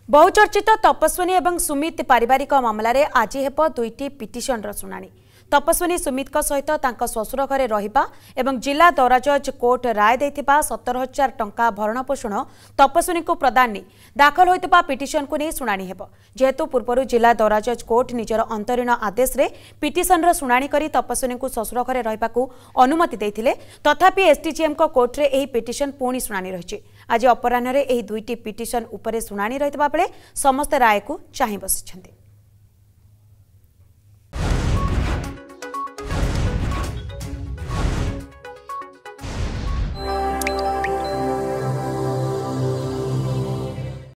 बहुचर्चित तपस्विनी एवं सुमित पारिवारिक मामलें आज हेब दुईटी पिटिशन शुणाणी। तपस्विनी सुमित सहित श्वशुर घरे रहिबा एवं जिला दौराजज कोर्ट राय देथिबा 17,000 टंका भरणपोषण तपस्विनी को प्रदान नहीं दाखल होइतबा पिटिशन को नहीं शुणाणी हेब। जेहेतु पूर्व जिला दौराजज कोर्ट निजर अंतरीण आदेश रे पिटिशन शुणाणी करी तपस्विनी को श्वशुर घरे रहिबाकू अनुमति देथिले, तथापि एसडीजीएम को कोर्ट रे एही पिटिशन पुणी शुणाणी रहिछि। आज अपराह्न रे एही दुईटी पिटिशन उपरे शुणाणी रहितबा बेले समस्त राय को चाहि बसिछन्ते।